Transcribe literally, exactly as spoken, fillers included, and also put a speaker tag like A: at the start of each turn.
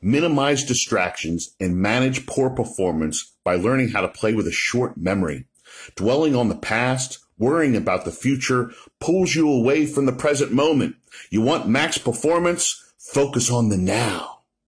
A: minimize distractions, and manage poor performance by learning how to play with a short memory. Dwelling on the past, worrying about the future, pulls you away from the present moment. You want max performance? Focus on the now.